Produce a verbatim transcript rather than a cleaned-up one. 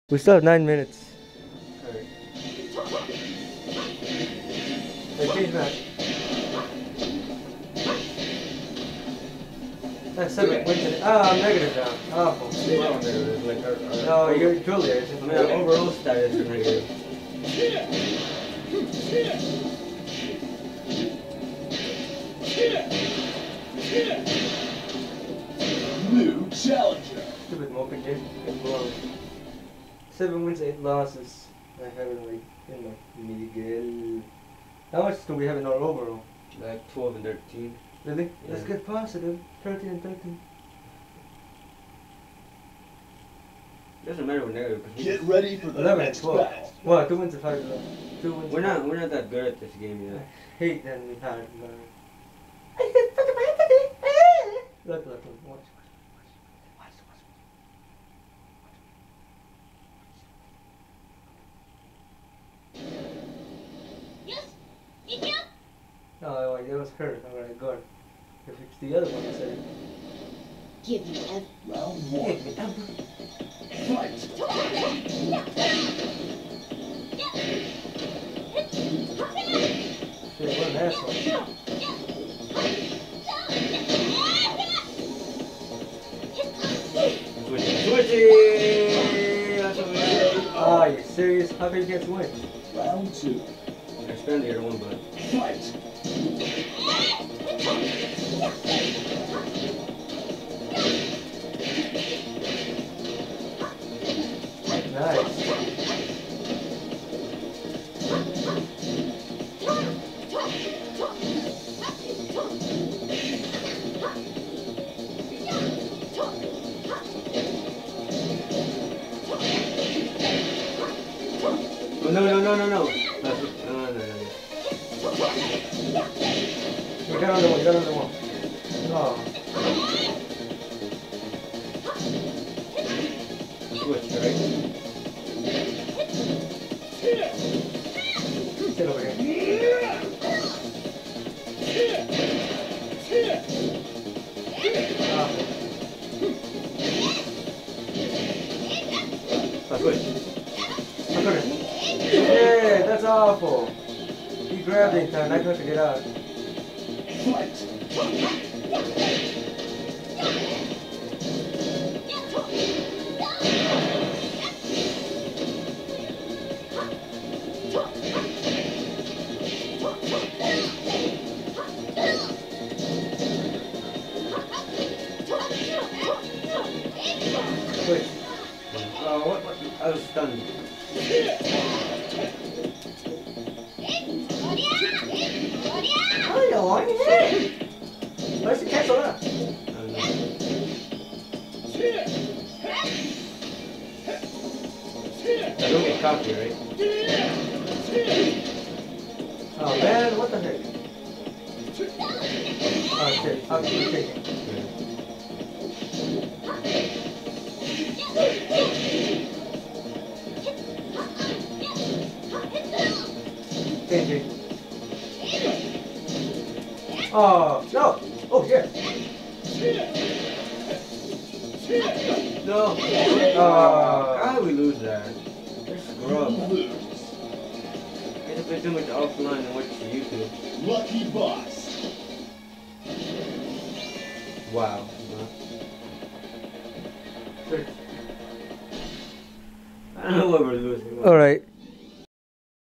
We still have nine minutes. Alright. Hey, change back. That's seven. Wait, ah, I'm negative now. Awful. Well, negative, like our, our No, you're Julia. It's I mean, our overall status is negative. New challenger. Stupid moping game. Get blown. Seven wins, eight losses. I haven't like in my Miguel. How much do we have in our overall? Like twelve and thirteen. Really? Yeah. Let's get positive. Thirteen and thirteen. Doesn't matter with negative. 'Cause we- Get ready for the Eleven and next twelve. battle. Well, two wins and five losses. Two wins. We're and not five. we're not that good at this game I yet. hate that we had. Look, look, look. Watch. Watch, watch, watch. Oh, wait, that was her. Alright, good. If it's the other one, I said. Give me ev- Round one. Fight. Shit, what an asshole. Switching. Switching! That's what we do. Ah, you serious? How can you get switch? Round two. I expand the other one, but Fight. Nice. oh, no no no no no. That's what- no no no no. You got on the one, you got on the one. Oh. Switch, right? Sit over here. Ah. Ah, switch. I couldn't. Yeah, that's awful. He grabbed it in time, I couldn't get out. Fight. Wait. Uh, what, what? I was stunned. Oh, you want it? Why should cancel that? I don't know. I don't get cocky, right? Oh man, what the heck? Oh shit, I'll keep taking. Changing. Oh, no! Oh, yeah! No. Uh, How did we lose that? They're scrub. Lose. I just been too much offline and watch YouTube. Lucky boss. Wow. I don't know what we're losing. Alright.